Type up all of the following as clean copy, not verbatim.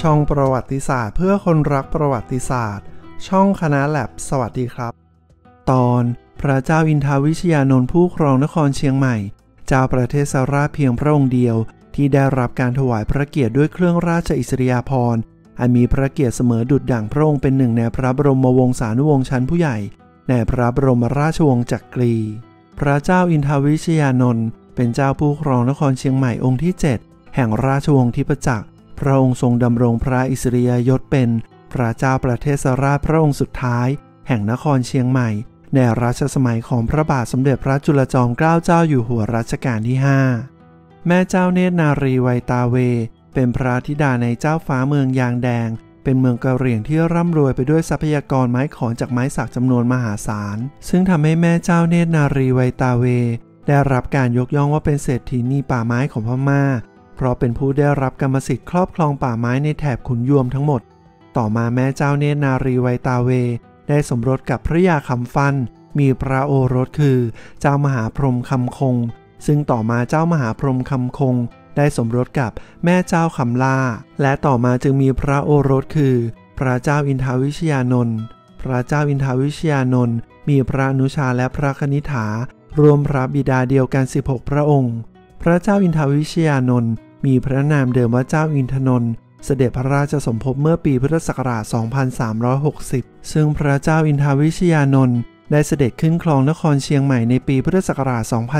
ช่องประวัติศาสตร์เพื่อคนรักประวัติศาสตร์ช่องคณะแลบสวัสดีครับตอนพระเจ้าอินทวิชยานนท์ผู้ครองนครเชียงใหม่เจ้าประเทศสราเพียงพระองค์เดียวที่ได้รับการถวายพระเกียรติด้วยเครื่องราชอิสริยาภรณ์อันมีพระเกียรติเสมอดุจดั่งพระองค์เป็นหนึ่งในพระบรมวงศานุวงศ์ชั้นผู้ใหญ่ในพระบรมราชวงศ์จักรีพระเจ้าอินทวิชยานนท์เป็นเจ้าผู้ครองนครเชียงใหม่องค์ที่7แห่งราชวงศ์ทิพจักรพระองค์ทรงดำรงพระอิสริยยศเป็นพระเจ้าประเทศสราพระองค์สุดท้ายแห่งนครเชียงใหม่ในรัชสมัยของพระบาทสมเด็จพระจุลจอมเกล้าเจ้าอยู่หัวรัชกาลที่5แม่เจ้าเนตรนารีไวตาเวเป็นพระธิดาในเจ้าฟ้าเมืองยางแดงเป็นเมืองกะเหรี่ยงที่ร่ำรวยไปด้วยทรัพยากรไม้ขอนจากไม้สักจำนวนมหาศาลซึ่งทำให้แม่เจ้าเนตรนารีไวตาเวได้รับการยกย่องว่าเป็นเศรษฐีนีป่าไม้ของพม่าเพราะเป็นผู้ได้รับกรรมสิทธิ์ครอบครองป่าไม้ในแถบขุนยวมทั้งหมดต่อมาแม่เจ้าเนตรนารีไวตาเวได้สมรสกับพระยาคำฟันมีพระโอรสคือเจ้ามหาพรหมคำคงซึ่งต่อมาเจ้ามหาพรหมคำคงได้สมรสกับแม่เจ้าคำล่าและต่อมาจึงมีพระโอรสคือพระเจ้าอินทวิชยานนท์พระเจ้าอินทวิชยานนท์มีพระอนุชาและพระคณิษฐารวมพระบิดาเดียวกัน16พระองค์พระเจ้าอินทวิชยานนท์มีพระนามเดิมว่าเจ้าอินทนนท์เสด็จพระราชสมภพเมื่อปีพุทธศักราช 2360 ซึ่งพระเจ้าอินทวิชยานนท์ได้เสด็จขึ้นครองนครเชียงใหม่ในปีพุทธศักราช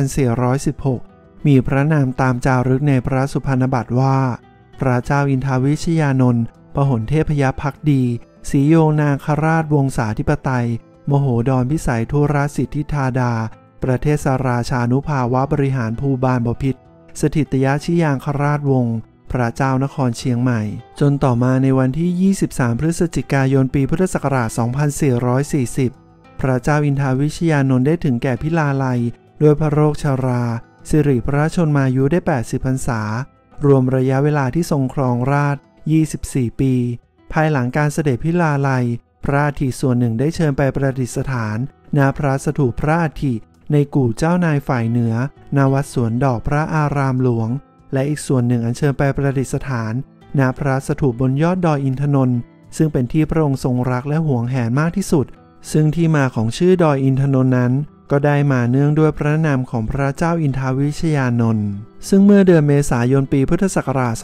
2416 มีพระนามตามจารึกในพระสุพรรณบัตรว่าพระเจ้าอินทวิชยานนท์ปหลเทพยภักดีศรีโยนาคราชวงศาธิปไตยมโหดรพิสัยธุรสิทธิธาดาประเทศสราชานุภาวะบริหารภูบาลบพิตรสถิตยชิยางคราชวงศ์พระเจ้านครเชียงใหม่จนต่อมาในวันที่ 23 พฤศจิกายนปีพุทธศักราช 2440 พระเจ้าอินทวิชยานนท์ได้ถึงแก่พิลาลัยด้วยพระโรคชราสิริพระชนมายุได้ 80 พรรษารวมระยะเวลาที่ทรงครองราช 24 ปี ภายหลังการเสด็จพิลาลัยพระอัฐิส่วนหนึ่งได้เชิญไปประดิษฐานณพระสถูปพระอัฐิในกู่เจ้านายฝ่ายเหนือณวัดสวนดอกพระอารามหลวงและอีกส่วนหนึ่งอัญเชิญไปประดิษฐานณพระสถูปบนยอดดอยอินทนนท์ซึ่งเป็นที่พระองค์ทรงรักและหวงแหนมากที่สุดซึ่งที่มาของชื่อดอยอินทนนท์นั้นก็ได้มาเนื่องด้วยพระนามของพระเจ้าอินทวิชยานนท์ซึ่งเมื่อเดือนเมษายนปีพุทธศักราช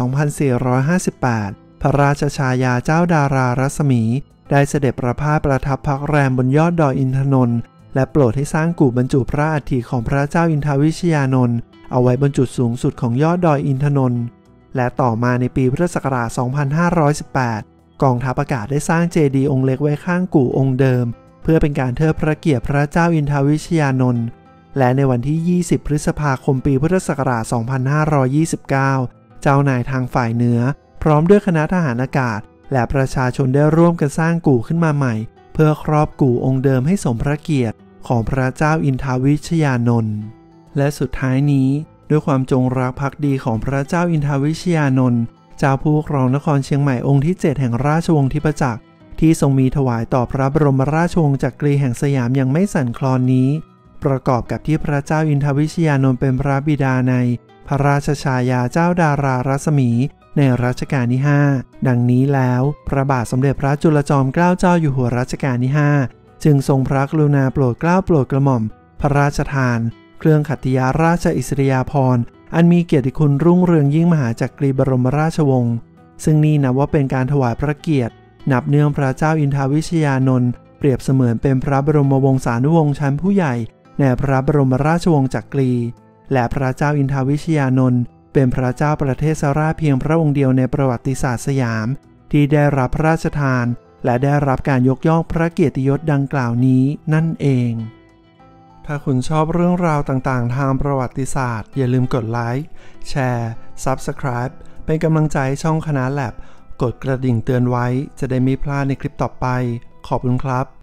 2458 พระราชชายาเจ้าดารารัศมีได้เสด็จประพาสประทับพักแรมบนยอดดอยอินทนนท์และโปรดให้สร้างกู่บรรจุพระอัฐิของพระเจ้าอินทวิชยานนท์เอาไว้บนจุดสูงสุดของยอดดอยอินทนนท์และต่อมาในปีพุทธศักราช 2518 กองทัพอากาศได้สร้างเจดีย์องค์เล็กไว้ข้างกู่องค์เดิมเพื่อเป็นการเทิดพระเกียรติพระเจ้าอินทวิชยานนท์และในวันที่ 20 พฤษภาคมปีพุทธศักราช 2529 เจ้านายทางฝ่ายเหนือพร้อมด้วยคณะทหารอากาศและประชาชนได้ร่วมกันสร้างกู่ขึ้นมาใหม่เพื่อครอบกู่องค์เดิมให้สมพระเกียรติของพระเจ้าอินทวิชยานนท์และสุดท้ายนี้ด้วยความจงรักภักดีของพระเจ้าอินทวิชยานนท์เจ้าผู้ครองนครเชียงใหม่องค์ที่7แห่งราชวงศ์ทิพจักรที่ทรงมีถวายต่อพระบรมราชวงศ์จักรีแห่งสยามอย่างไม่สั่นคลอนนี้ประกอบกับที่พระเจ้าอินทวิชยานนท์เป็นพระบิดาในพระราชชายาเจ้าดารารัศมีในรัชกาลที่5ดังนี้แล้วพระบาทสมเด็จพระจุลจอมเกล้าเจ้าอยู่หัวรัชกาลที่5จึงทรงพระกรุณาโปรดเกล้าโปรดกระหม่อมพระราชทานเครื่องขัตติยาราชอิสริยาภรณ์อันมีเกียรติคุณรุ่งเรืองยิ่งมหาจักรีบรมราชวงศ์ซึ่งนี่นับว่าเป็นการถวายพระเกียรตินับเนื่องพระเจ้าอินทวิชยานนท์เปรียบเสมือนเป็นพระบรมวงศานุวงศ์ชั้นผู้ใหญ่ในพระบรมราชวงศ์จักรีและพระเจ้าอินทวิชยานนท์เป็นพระเจ้าประเทศสราเพียงพระองค์เดียวในประวัติศาสตร์สยามที่ได้รับพระราชทานและได้รับการยกย่องพระเกียรติยศดังกล่าวนี้นั่นเองถ้าคุณชอบเรื่องราวต่างๆทางประวัติศาสตร์อย่าลืมกดไลค์แชร์ Subscribe เป็นกำลังใจช่องคณะแลบกดกระดิ่งเตือนไว้จะได้ไม่พลาดในคลิปต่อไปขอบคุณครับ